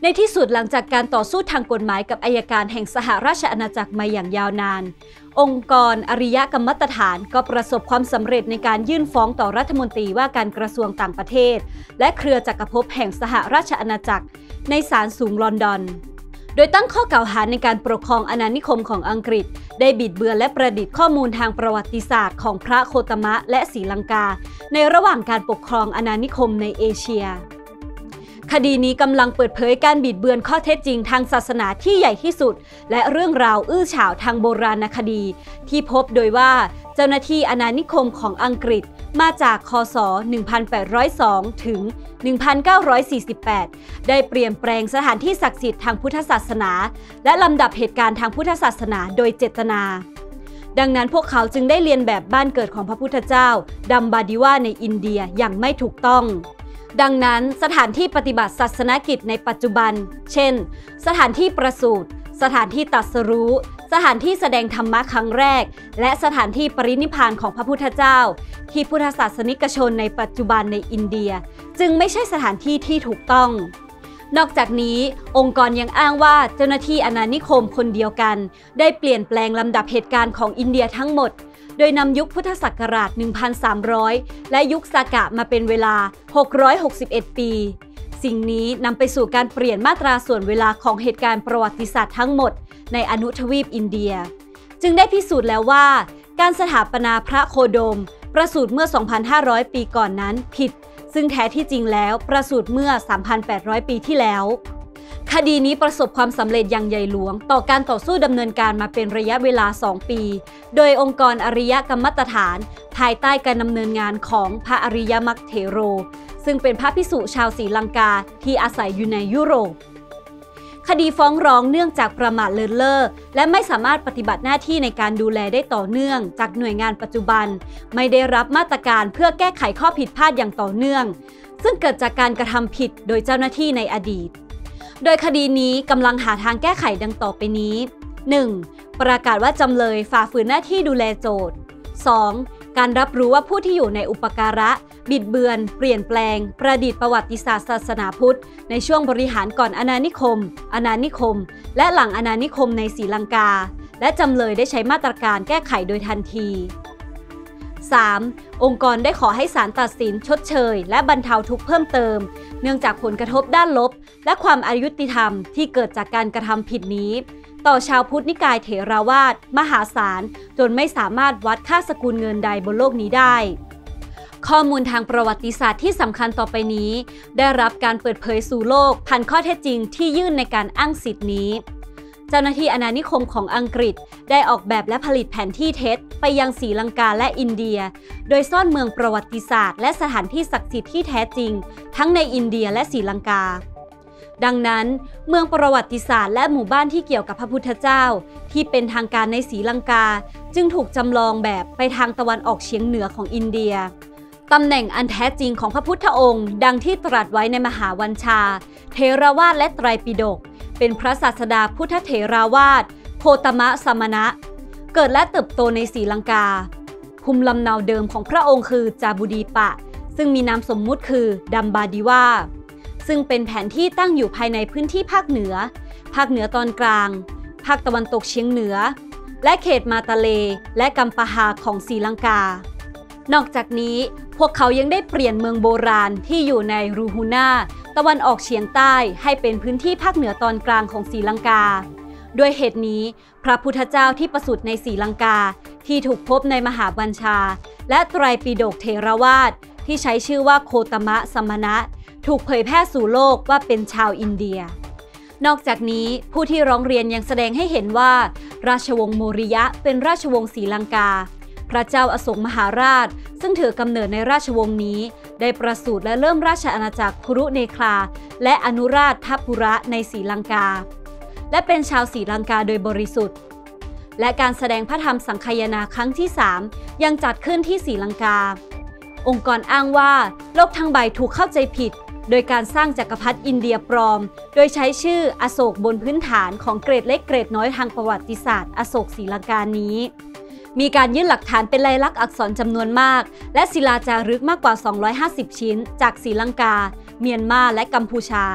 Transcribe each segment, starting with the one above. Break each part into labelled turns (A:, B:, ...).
A: ในที่สุดหลังจากการต่อสู้ทางกฎหมายกับอัยการแห่งสหราชอาณาจักรมาอย่างยาวนานองค์กรอริยกรรมฐานก็ประสบความสำเร็จในการยื่นฟ้องต่อรัฐมนตรีว่าการกระทรวงต่างประเทศและเครือจักรภพแห่งสหราชอาณาจักรในศาลสูงลอนดอนโดยตั้งข้อกล่าวหาในการปกครองอาณานิคมของอังกฤษได้บิดเบือนและประดิษฐ์ข้อมูลทางประวัติศาสตร์ของพระโคตมะและศรีลังกาในระหว่างการปกครองอาณานิคมในเอเชียคดีนี้กำลังเปิดเผยการบิดเบือนข้อเท็จจริงทางศาสนาที่ใหญ่ที่สุดและเรื่องราวอื้อฉาวทางโบราณคดีที่พบโดยว่าเจ้าหน้าที่อาณานิคมของอังกฤษมาจากค.ศ. 1802 ถึง 1948 ได้เปลี่ยนแปลงสถานที่ศักดิ์สิทธิ์ทางพุทธศาสนาและลำดับเหตุการณ์ทางพุทธศาสนาโดยเจตนาดังนั้นพวกเขาจึงได้เลียนแบบบ้านเกิดของพระพุทธเจ้าดัมบาดิวาในอินเดียอย่างไม่ถูกต้องดังนั้นสถานที่ปฏิบัติศาสนกิจในปัจจุบันเช่นสถานที่ประสูติสถานที่ตรัสรู้สถานที่แสดงธรรมะครั้งแรกและสถานที่ปรินิพพานของพระพุทธเจ้าที่พุทธศาสนิกชนในปัจจุบันในอินเดียจึงไม่ใช่สถานที่ที่ถูกต้องนอกจากนี้องค์กรยังอ้างว่าเจ้าหน้าที่อาณานิคมคนเดียวกันได้เปลี่ยนแปลงลำดับเหตุการณ์ของอินเดียทั้งหมดโดยนำยุคพุทธศักราช 1300 และยุคซากะมาเป็นเวลา 661 ปี สิ่งนี้นำไปสู่การเปลี่ยนมาตราส่วนเวลาของเหตุการณ์ประวัติศาสตร์ทั้งหมดในอนุทวีปอินเดียจึงได้พิสูจน์แล้วว่าการสถาปนาพระโคดมประสูติเมื่อ 2,500 ปีก่อนนั้นผิดซึ่งแท้ที่จริงแล้วประสูติเมื่อ 3,800 ปีที่แล้วคดีนี้ประสบความสำเร็จอย่างใหญ่หลวงต่อการต่อสู้ดำเนินการมาเป็นระยะเวลา 2 ปีโดยองค์กรอริยกรรมฐานภายใต้การดำเนินงานของพระอริยมรรคเถโรซึ่งเป็นพระภิกษุชาวศรีลังกาที่อาศัยอยู่ในยุโรปคดีฟ้องร้องเนื่องจากประมาทเลินเล่อและไม่สามารถปฏิบัติหน้าที่ในการดูแลได้ต่อเนื่องจากหน่วยงานปัจจุบันไม่ได้รับมาตรการเพื่อแก้ไขข้อผิดพลาดอย่างต่อเนื่องซึ่งเกิดจากการกระทำผิดโดยเจ้าหน้าที่ในอดีตโดยคดีนี้กำลังหาทางแก้ไขดังต่อไปนี้ 1. ประกาศว่าจำเลยฝ่าฝืนหน้าที่ดูแลโจทก์ 2. การรับรู้ว่าผู้ที่อยู่ในอุปการะบิดเบือนเปลี่ยนแปลงประดิษฐ์ประวัติศาสตร์ศาสนาพุทธในช่วงบริหารก่อนอาณานิคมและหลังอาณานิคมในศรีลังกาและจำเลยได้ใช้มาตรการแก้ไขโดยทันที 3. องค์กรได้ขอให้ศาลตัดสินชดเชยและบรรเทาทุกข์เพิ่มเติมเนื่องจากผลกระทบด้านลบและความอายุติธรรมที่เกิดจากการกระทำผิดนี้ต่อชาวพุทธนิกายเถรวาทมหาศาลจนไม่สามารถวัดค่าสกุลเงินใดบนโลกนี้ได้ข้อมูลทางประวัติศาสตร์ที่สำคัญต่อไปนี้ได้รับการเปิดเผยสู่โลกผ่านข้อเท็จจริงที่ยื่นในการอ้างสิทธินี้เจ้าหน้าที่อาณานิคมของอังกฤษได้ออกแบบและผลิตแผนที่เท็จไปยังศรีลังกาและอินเดียโดยซ่อนเมืองประวัติศาสตร์และสถานที่ศักดิ์สิทธิ์ที่แท้จริงทั้งในอินเดียและศรีลังกาดังนั้นเมืองประวัติศาสตร์และหมู่บ้านที่เกี่ยวกับพระพุทธเจ้าที่เป็นทางการในศรีลังกาจึงถูกจำลองแบบไปทางตะวันออกเฉียงเหนือของอินเดียตำแหน่งอันแท้จริงของพระพุทธองค์ดังที่ตรัสไว้ในมหาวัญชาเทรวาทและไตรปิฎกเป็นพระศาสดาพุทธเถราวาทโคตมะสมณะเกิดและเติบโตในศรีลังกาภูมิลำเนาเดิมของพระองค์คือจาบุดีปะซึ่งมีนามสมมุติคือดัมบาดิวาซึ่งเป็นแผนที่ตั้งอยู่ภายในพื้นที่ภาคเหนือตอนกลางภาคตะวันตกเฉียงเหนือและเขตมาตาเลและกัมปะฮาของศรีลังกานอกจากนี้พวกเขายังได้เปลี่ยนเมืองโบราณที่อยู่ในรูฮูน่าตะวันออกเฉียงใต้ให้เป็นพื้นที่ภาคเหนือตอนกลางของศรีลังกาด้วยเหตุนี้พระพุทธเจ้าที่ประสูติในศรีลังกาที่ถูกพบในมหาบัญชาและไตรปิฎกเถรวาทที่ใช้ชื่อว่าโคตมะสมณะถูกเผยแพร่สู่โลกว่าเป็นชาวอินเดียนอกจากนี้ผู้ที่ร้องเรียนยังแสดงให้เห็นว่าราชวงศ์โมริยะเป็นราชวงศ์ศรีลังกาพระเจ้าอโศกมหาราชซึ่งถือกำเนิดในราชวงศ์นี้ได้ประสูติและเริ่มราชอาณาจักรคุรุเนคลาและอนุราชทปุระในศรีลังกาและเป็นชาวศรีลังกาโดยบริสุทธิ์และการแสดงพระธรรมสังคายนาครั้งที่ 3ยังจัดขึ้นที่ศรีลังกาองค์กรอ้างว่าโลกทั้งใบถูกเข้าใจผิดโดยการสร้างจักรพรรดิอินเดียปลอมโดยใช้ชื่ออโศกบนพื้นฐานของเกรดเล็กเกรดน้อยทางประวัติศาสตร์อโศกศรีลังกานี้มีการยื่นหลักฐานเป็นลายลักษณ์อักษรจำนวนมากและศิลาจารึกมากกว่า250ชิ้นจากศรีลังกาเมียนมาและกัมพูชาเผ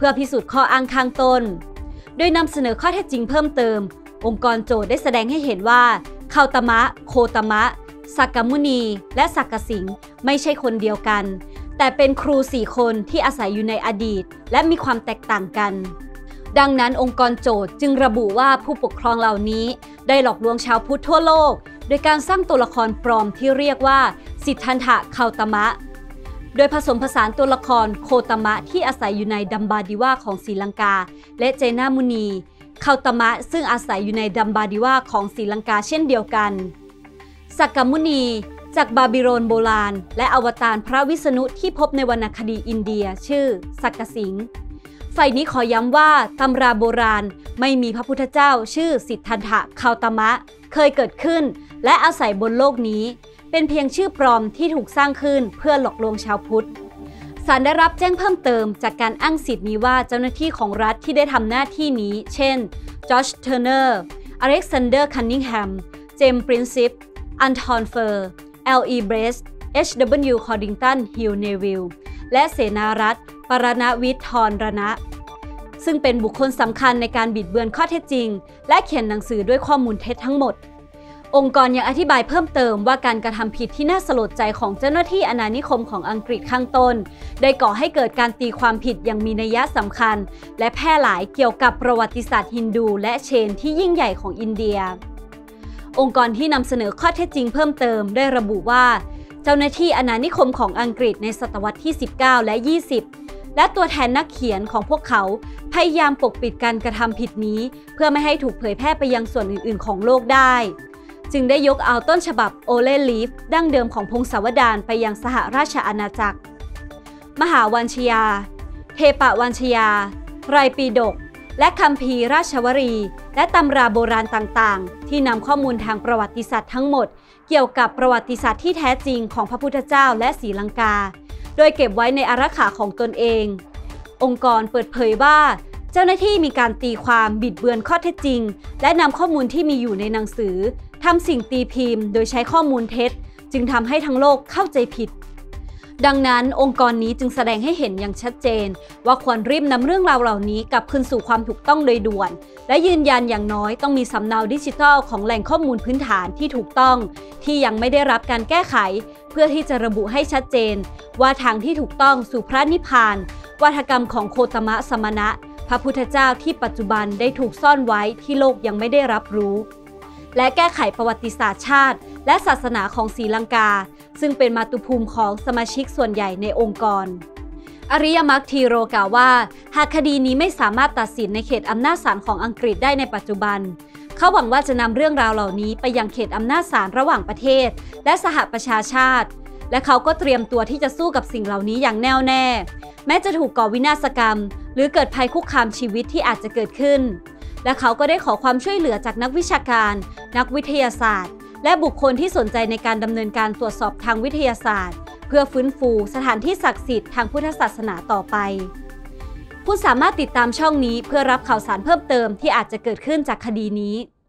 A: พื่อพิสูจน์ข้ออ้างข้างต้นโดยนำเสนอข้อเท็จจริงเพิ่มเติมองค์กรโจทย์ได้แสดงให้เห็นว่าเคาตมะโคตมะสักกมุนีและสักกสิงห์ไม่ใช่คนเดียวกันแต่เป็นครู4คนที่อาศัยอยู่ในอดีตและมีความแตกต่างกันดังนั้นองค์กรโจทย์จึงระบุว่าผู้ปกครองเหล่านี้ได้หลอกลวงชาวพุทธทั่วโลกโดยการสร้างตัวละครปลอมที่เรียกว่าสิทธันถะเคาตมะโดยผสมผสานตัวละครโคตมะที่อาศัยอยู่ในดัมบาดิวาของศรีลังกาและเจนามุนีเคาตมะซึ่งอาศัยอยู่ในดัมบาดิวาของศรีลังกาเช่นเดียวกันสักกมุนีจากบาบิโลนโบราณและอวตารพระวิษณุที่พบในวรรณคดีอินเดียชื่อสักกสิงห์ฝ่ายนี้ขอย้ำว่าตำราโบราณไม่มีพระพุทธเจ้าชื่อสิทธันถะเคาตมะเคยเกิดขึ้นและอาศัยบนโลกนี้เป็นเพียงชื่อปลอมที่ถูกสร้างขึ้นเพื่อหลอกลวงชาวพุทธศาลได้รับแจ้งเพิ่มเติมจากการอ้างสิทธิ์นี้ว่าเจ้าหน้าที่ของรัฐที่ได้ทำหน้าที่นี้เช่นจอร์จเทอร์เนอร์อเล็กซานเดอร์คันนิงแฮมเจมส์ปรินซิปอันทอนเฟอร์L.E. Brest H.W. Cordington Hill Neville และเสนารัฐปรณวิทย์ธรรณะซึ่งเป็นบุคคลสำคัญในการบิดเบือนข้อเท็จจริงและเขียนหนังสือด้วยข้อมูลเท็จทั้งหมดองค์กรยังอธิบายเพิ่มเติมว่าการกระทำผิดที่น่าสลดใจของเจ้าหน้าที่อาณานิคมของอังกฤษข้างต้นได้ก่อให้เกิดการตีความผิดอย่างมีนัยสำคัญและแพร่หลายเกี่ยวกับประวัติศาสตร์ฮินดูและเชนที่ยิ่งใหญ่ของอินเดียองค์กรที่นำเสนอข้อเท็จจริงเพิ่มเติมได้ระบุว่าเจ้าหน้าที่อาณานิคมของอังกฤษในศตวรรษที่ 19 และ 20 และตัวแทนนักเขียนของพวกเขาพยายามปกปิดการกระทำผิดนี้เพื่อไม่ให้ถูกเผยแพร่ไปยังส่วนอื่นๆของโลกได้จึงได้ยกเอาต้นฉบับโอเลลีฟดั้งเดิมของพงศาวดารไปยังสหราชอาณาจักรมหาวัญชยาเทปวัญชยาไตรปิฎกและคัมภีร์ราชวรีและตำราโบราณต่างๆที่นำข้อมูลทางประวัติศาสตร์ทั้งหมดเกี่ยวกับประวัติศาสตร์ที่แท้จริงของพระพุทธเจ้าและศรีลังกาโดยเก็บไว้ในอารักขาของตนเององค์กรเปิดเผยว่าเจ้าหน้าที่มีการตีความบิดเบือนข้อเท็จจริงและนำข้อมูลที่มีอยู่ในหนังสือทำสิ่งตีพิมพ์โดยใช้ข้อมูลเท็จจึงทำให้ทั้งโลกเข้าใจผิดดังนั้นองค์กรนี้จึงแสดงให้เห็นอย่างชัดเจนว่าควรรีบนำเรื่องราวเหล่านี้กลับคืนสู่ความถูกต้องโดยด่วนและยืนยันอย่างน้อยต้องมีสำเนาดิจิทัลของแหล่งข้อมูลพื้นฐานที่ถูกต้องที่ยังไม่ได้รับการแก้ไขเพื่อที่จะระบุให้ชัดเจนว่าทางที่ถูกต้องสู่พระนิพพานวาทกรรมของโคตมะสมณะพระพุทธเจ้าที่ปัจจุบันได้ถูกซ่อนไว้ที่โลกยังไม่ได้รับรู้และแก้ไขประวัติศาสตร์ชาติและศาสนาของศรีลังกาซึ่งเป็นมาตุภูมิของสมาชิกส่วนใหญ่ในองค์กรอริยมรรคทีโรกล่าวว่าหากคดีนี้ไม่สามารถตัดสินในเขตอำนาจศาลของอังกฤษได้ในปัจจุบันเขาหวังว่าจะนำเรื่องราวเหล่านี้ไปยังเขตอำนาจศาลระหว่างประเทศและสหประชาชาติและเขาก็เตรียมตัวที่จะสู้กับสิ่งเหล่านี้อย่างแน่วแน่แม้จะถูกก่อวินาศกรรมหรือเกิดภัยคุกคามชีวิตที่อาจจะเกิดขึ้นและเขาก็ได้ขอความช่วยเหลือจากนักวิชาการนักวิทยาศาสตร์และบุคคลที่สนใจในการดำเนินการตรวจสอบทางวิทยาศาสตร์เพื่อฟื้นฟูสถานที่ศักดิ์สิทธิ์ทางพุทธศาสนาต่อไปคุณสามารถติดตามช่องนี้เพื่อรับข่าวสารเพิ่มเติมที่อาจจะเกิดขึ้นจากคดีนี้